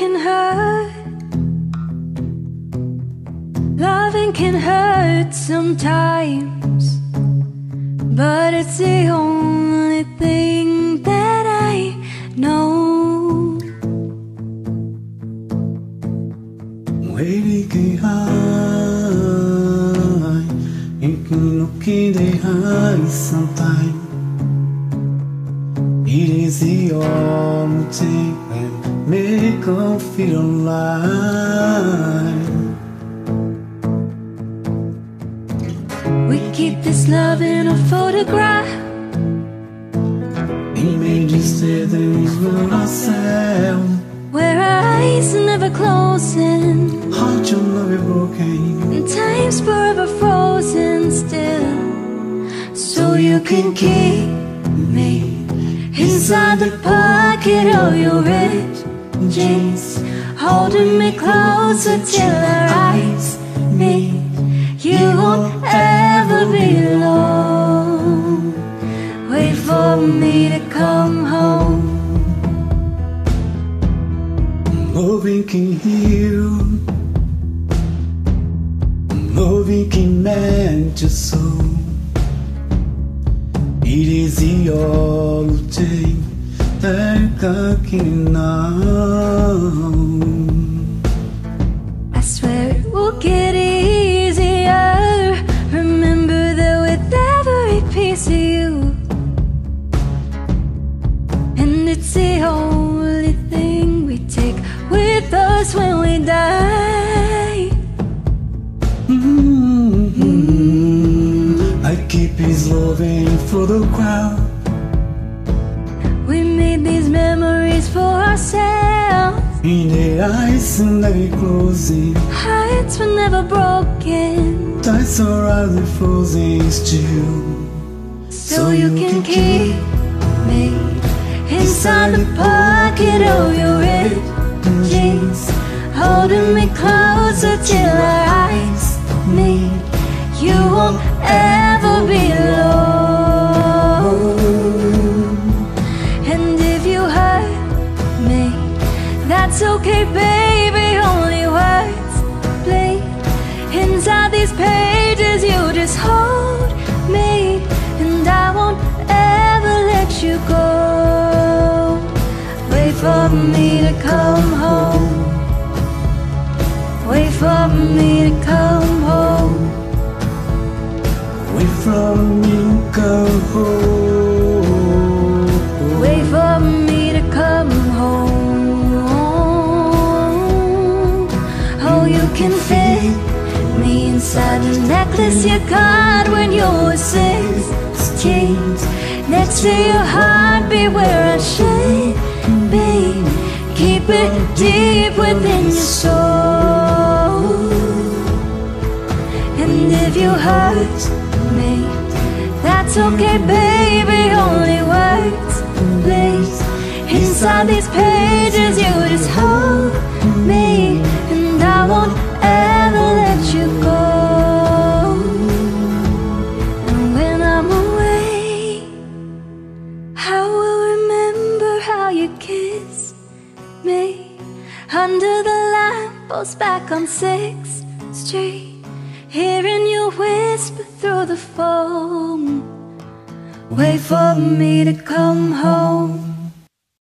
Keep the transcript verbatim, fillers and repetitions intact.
can hurt. Loving can hurt sometimes, but it's the only thing that I know. Waiting can hide, you can look in the eyes sometimes. It is the only thing that make us feel alive. We keep this love in a photograph. Images say there is for ourselves, where our eyes are never closing, heart you'll never broken, and time's forever frozen still. So you can keep me inside the pocket of your red jeans, holding me closer till our eyes meet. You won't ever be alone. Wait for me to come home. Loving can heal, loving can mend your soul. It is the only thing that God can know. I swear it will get easier. Remember that with every piece of you, and it's the only thing we take with us when we die. Mm-hmm. I keep his loving for the crowd. We made these memories for ourselves. In the eyes and never closing, hearts were never broken. Times around the frozen still. So you can keep me inside the pocket of your red jeans, holding me closer till our eyes meet. You won't ever be alone. And if you hurt me, that's okay, baby. Only words bleed inside these pages. You just hold me, and I won't ever let you go. Wait for me to come home. Wait for me to come home. Wait for me to come home. Wait for me to come home. Oh, you can fit me inside the necklace you got when you were sixteen. Next to your heart, be where I should be. Keep it deep within your soul. And if you hurt me, that's okay, baby. Only words bleed inside these pages. You just hold me, and I won't ever let you go. And when I'm away, I will remember how you kissed me under the lamppost back on sixth Street, hearing you whisper through the phone. Wait for me to come home.